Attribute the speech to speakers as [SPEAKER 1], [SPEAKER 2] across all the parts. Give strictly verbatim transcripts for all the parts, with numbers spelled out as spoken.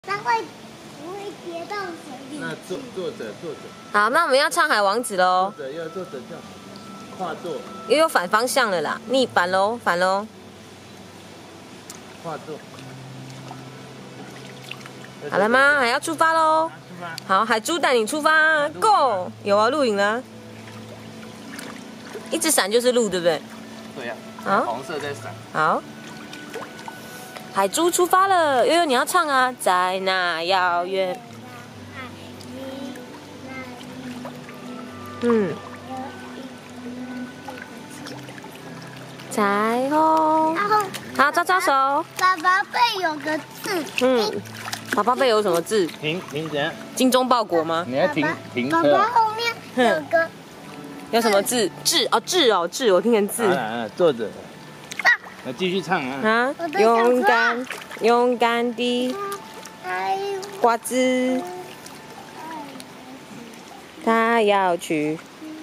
[SPEAKER 1] 它会不会跌到水里？
[SPEAKER 2] 那坐坐着坐着。
[SPEAKER 3] 好，那我们要唱海王子喽。
[SPEAKER 2] 坐着要坐着这样，跨坐。
[SPEAKER 3] 又有反方向了啦，逆反喽，反喽。
[SPEAKER 2] 跨坐。
[SPEAKER 3] 好了吗？还要出发喽。
[SPEAKER 2] 出发。
[SPEAKER 3] 好，海猪带你出发 ，Go！ 有啊，录影了。一直闪就是路，对不对？
[SPEAKER 2] 对呀。
[SPEAKER 3] 啊。
[SPEAKER 2] 红色在闪。
[SPEAKER 3] 好。海猪出发了，悠悠你要唱啊，在那遥远。嗯。彩虹。
[SPEAKER 1] 然后，
[SPEAKER 3] 好，招招手。
[SPEAKER 1] 爸爸背有个字。
[SPEAKER 3] 嗯。爸爸背有什么字？
[SPEAKER 2] 停停怎样？
[SPEAKER 3] 精忠报国吗？
[SPEAKER 2] 你要停停车。
[SPEAKER 1] 爸爸后面有个。
[SPEAKER 3] 有什么字？志哦，志哦，志，我听成字。
[SPEAKER 2] 啊，坐着。那继续唱啊！
[SPEAKER 3] 啊，勇敢，勇敢的瓜子，他要去。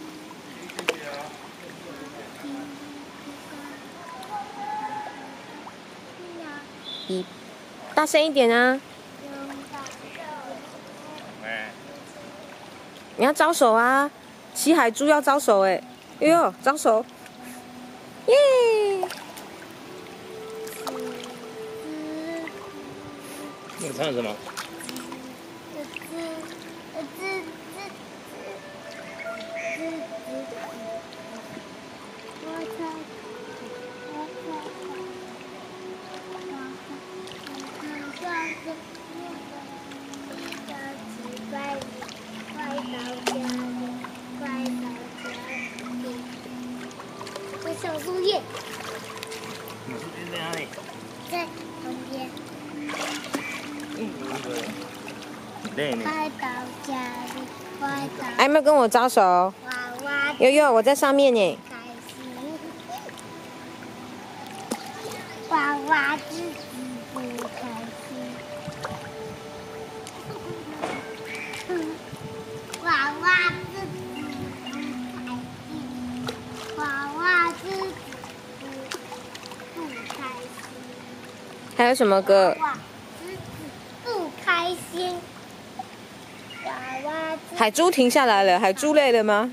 [SPEAKER 3] 一，大声一点啊！你要招手啊！骑海猪要招手哎！哎呦，招手！耶！
[SPEAKER 2] 你唱什么？
[SPEAKER 1] 小树叶。
[SPEAKER 2] 小树叶在哪里？
[SPEAKER 1] 在旁边。
[SPEAKER 2] 嗯，累呢。
[SPEAKER 1] 快到家里，快到。
[SPEAKER 3] 还有没有跟我招手？
[SPEAKER 1] 娃娃。
[SPEAKER 3] 悠悠，我在上面呢。
[SPEAKER 1] 开心。娃娃自己不开心。娃娃自己不开心。娃娃自己不开心。
[SPEAKER 3] 还有什么歌？
[SPEAKER 1] 娃娃自己不开心。娃娃自己
[SPEAKER 3] 海猪停下来了，海猪累了吗？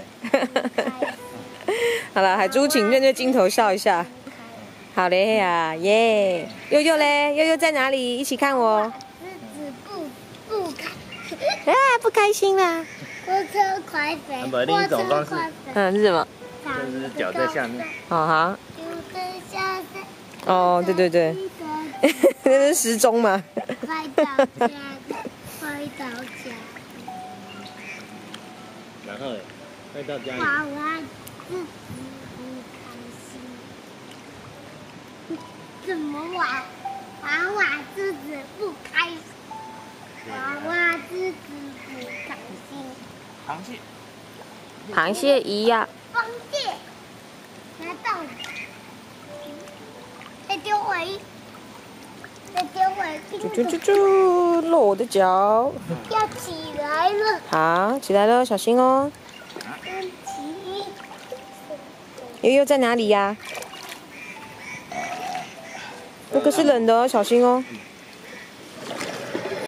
[SPEAKER 3] 好了，海猪，请面对镜头笑一下。好嘞呀，耶！悠悠嘞，悠悠在哪里？一起看我。
[SPEAKER 1] 自己不不开。
[SPEAKER 3] 啊，不开心啦。
[SPEAKER 1] 火车快飞，
[SPEAKER 2] 把另一种方式。
[SPEAKER 3] 嗯，是什么？
[SPEAKER 2] 就是脚在下面。
[SPEAKER 3] 好好。哦，对对对。那是时钟嘛。
[SPEAKER 1] 快到家，快到家。
[SPEAKER 2] 然后，快到家里。
[SPEAKER 1] 娃娃自己不开心。怎么娃娃娃自己不开心？娃娃自己不开心。
[SPEAKER 2] 螃蟹。
[SPEAKER 3] 螃蟹一样。
[SPEAKER 1] 螃蟹，拿到。再丢回。再丢回。
[SPEAKER 3] 啾啾啾啾，落我的脚。
[SPEAKER 1] 要起来了。
[SPEAKER 3] 好，起来了，小心哦。悠悠在哪里呀？那个是冷的哦，小心哦。